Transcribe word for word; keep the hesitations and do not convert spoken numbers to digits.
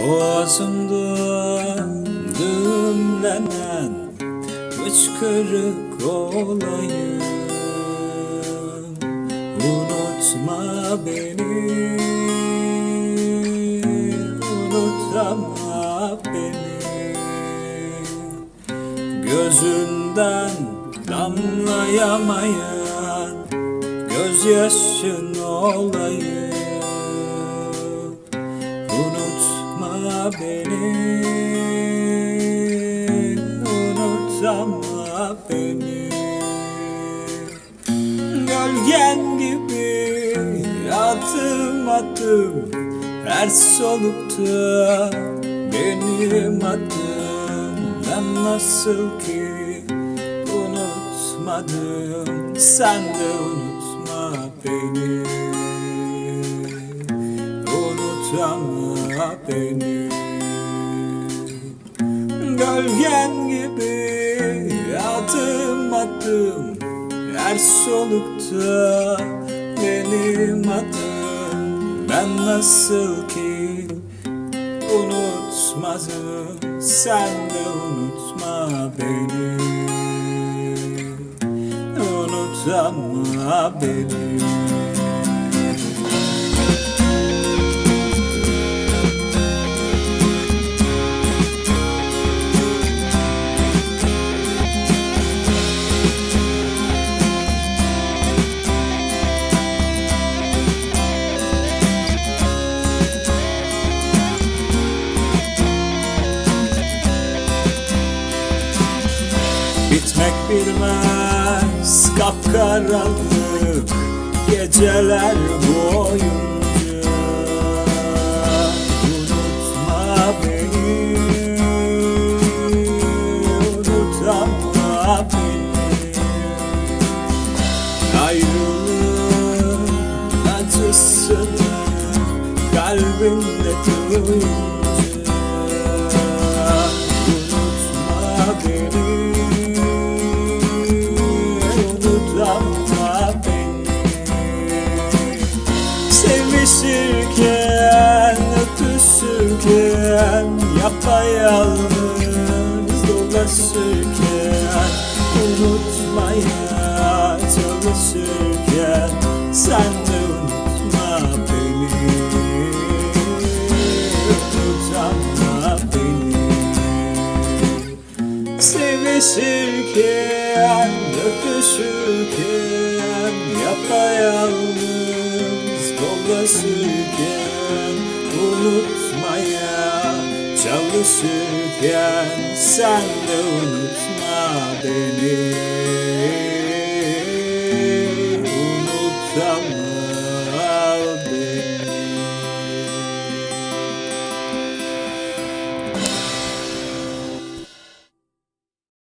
Boğazımda düğümlenen hıçkırık olayım. Unutma beni, unutma beni. Gözünden damlayamayan gözyaşın olayım. Unutma beni, unutma beni. Gölgen gibi adım adım her solukta benim adım. Ben nasıl ki unutmadım, sen de unutma beni. Unutma beni. Gölgen gibi adım adım her solukta benim adım. Ben nasıl ki unutmadım, sen de unutma beni. Unutma beni. Bitmek bilmez kapkaranlık geceler boyunca. Unutma beni, unutma beni. Ayrılığın acısını kalbimde duyunca. Unutma beni, unutma beni. Sevişirken, öpüşürken, yapayalnız dolaşırken, unutmaya çalışırken, sen de unutma beni. Unutma beni. Sevişirken, öpüşürken, yapayalnız dolaşırken, unutmaya çalışırken, sen de unutma beni.